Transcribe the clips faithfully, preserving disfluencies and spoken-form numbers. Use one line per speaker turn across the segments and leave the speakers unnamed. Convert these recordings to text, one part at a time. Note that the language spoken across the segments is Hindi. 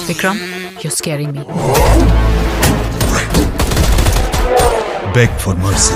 Vikram, you're scaring me.
Beg for mercy.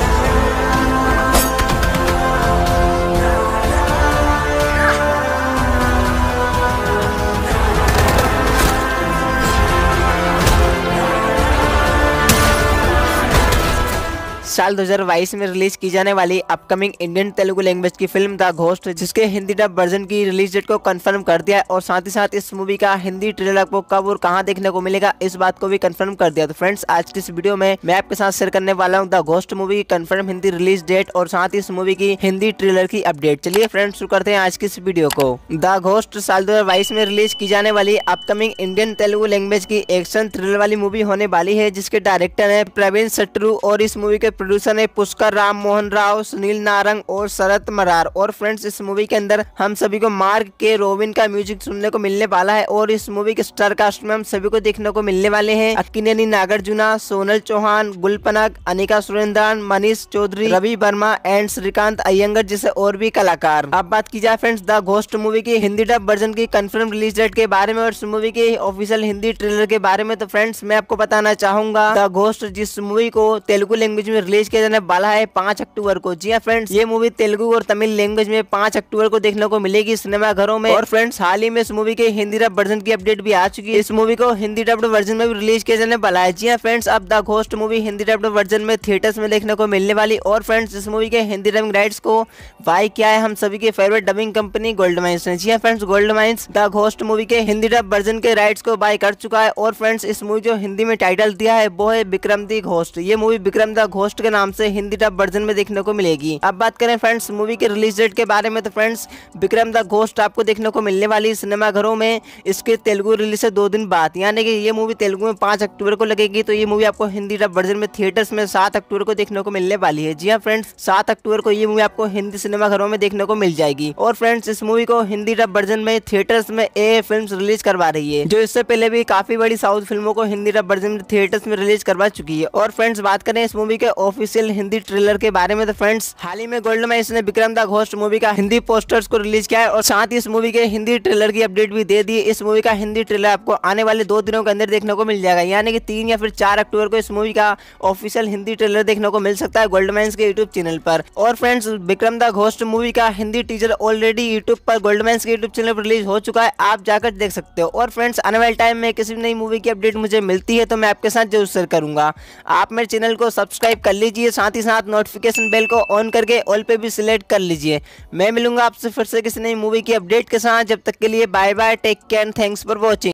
साल दो हज़ार बाईस में रिलीज की जाने वाली अपकमिंग इंडियन तेलुगु लैंग्वेज की फिल्म द घोस्ट, जिसके हिंदी डब वर्जन की रिलीज डेट को कंफर्म कर दिया है और साथ ही साथ इस मूवी का हिंदी ट्रेलर आपको कब और कहां देखने को मिलेगा इस बात को भी कंफर्म कर दिया। तो फ्रेंड्स, आज की इस वीडियो में मैं आपके साथ शेयर करने वाला हूं द घोस्ट मूवी की कंफर्म हिंदी रिलीज डेट और साथ ही इस मूवी की हिंदी ट्रेलर की अपडेट। चलिए फ्रेंड्स, शुरू करते हैं आज की इस वीडियो को। द घोस्ट साल दो हज़ार बाईस में रिलीज की जाने वाली अपकमिंग इंडियन तेलुगु लैंग्वेज की एक्शन थ्रिलर वाली मूवी होने वाली है, जिसके डायरेक्टर है प्रवीण सट्रू और इस मूवी के प्रोड्यूसर है पुष्कर राम मोहन राव, सुनील नारंग और शरत मरार। और फ्रेंड्स, इस मूवी के अंदर हम सभी को मार्क के रोबिन का म्यूजिक सुनने को मिलने वाला है और इस मूवी के स्टार कास्ट में हम सभी को देखने को मिलने वाले हैं अक्किनेनी नागार्जुन, सोनल चौहान, गुलपनक, अनिका सुरेंद्रन, मनीष चौधरी, रवि वर्मा एंड श्रीकांत अयंगर जैसे और भी कलाकार। अब बात की जाए फ्रेंड्स द घोस्ट मूवी की हिंदी डब वर्जन की कंफर्म रिलीज डेट के बारे में और इस मूवी के ऑफिशियल हिंदी ट्रेलर के बारे में, तो फ्रेंड्स मैं आपको बताना चाहूंगा द घोस्ट जिस मूवी को तेलुगु लैंग्वेज में रिलीज किया जाने वाला है पाँच अक्टूबर को। जी हाँ फ्रेंड्स, ये मूवी तेलुगु और तमिल लैंग्वेज में पाँच अक्टूबर को देखने को मिलेगी सिनेमा घरों में। और फ्रेंड्स, हाल ही में इस मूवी के हिंदी डब वर्जन की अपडेट भी आ चुकी है। इस मूवी को हिंदी डब्ड वर्जन में भी रिलीज किया जाने वाला है। जी हाँ फ्रेंड्स, अब The ghost movie Hindi dubbed version में थिएटर्स में देखने को मिलने वाली। और फ्रेंड्स, इस मूवी के हिंदी डबिंग राइट्स को बाय किया है हम सभी के favourite dubbing company Gold Mines ने। जी हाँ friends, Gold Mines The ghost movie के हिंदी डब वर्जन के राइट्स को बाय कर चुका है। और फ्रेंड्स, इस मूवी जो हिंदी में टाइटल दिया है वो है विक्रम द घोस्ट। ये मूवी विक्रम द घोस्ट के नाम से हिंदी डब वर्जन में देखने को मिलेगी। अब बात करें फ्रेंड्स मूवी के रिलीज डेट के बारे में, तो फ्रेंड्स विक्रम द घोस्ट आपको देखने को मिलने वाली सिनेमा घरों में इसके तेलुगु रिलीज से दो दिन बाद, यानी कि ये मूवी तेलुगु में पाँच अक्टूबर को लगेगी, तो ये मूवी आपको हिंदी डब वर्जन में थिएटर्स में सात अक्टूबर को देखने को मिलने वाली है। जी हाँ फ्रेंड्स, सात अक्टूबर को ये मूवी आपको हिंदी सिनेमा घरों में देखने को मिल जाएगी। और फ्रेंड्स, इस मूवी को हिंदी डब वर्जन में थिएटर्स में ए फिल्म रिलीज करवा रही है, जो इससे पहले भी काफी बड़ी साउथ फिल्मों को हिंदी डब वर्जन में थिएटर्स में रिलीज करवा चुकी है। और फ्रेंड्स, बात करें इस मूवी के ऑफिशियल हिंदी ट्रेलर के बारे में, तो फ्रेंड्स हाल ही में गोल्ड माइंस ने विक्रम द घोस्ट मूवी का हिंदी पोस्टर्स को रिलीज किया है और साथ ही इस मूवी के हिंदी ट्रेलर की अपडेट भी दे दी। इस मूवी का हिंदी ट्रेलर आपको आने वाले दो दिनों के अंदर देखने को मिल जाएगा, यानी कि तीन या फिर चार अक्टूबर को इस मूवी का ऑफिशियल हिंदी ट्रेलर देखने को मिल सकता है गोल्ड माइंस के यूट्यूब चैनल पर। और friends, Vikram the ghost movie का हिंदी टीजर ऑलरेडी यूट्यूब पर गोल्ड माइंस के यूट्यूब चैनल पर रिलीज हो चुका है, आप जाकर देख सकते हो। और फ्रेंड्स, आने वाले टाइम में किसी भी नई मूवी की अपडेट मुझे मिलती है तो मैं आपके साथ जरूर शेयर करूंगा। आप मेरे चैनल को सब्सक्राइब कर लीजिए, साथ ही साथ नोटिफिकेशन बेल को ऑन करके ऑल पे भी सिलेक्ट कर लीजिए। मैं मिलूंगा आपसे फिर से किसी नई मूवी की अपडेट के साथ। जब तक के लिए bye bye, take care, thanks for watching.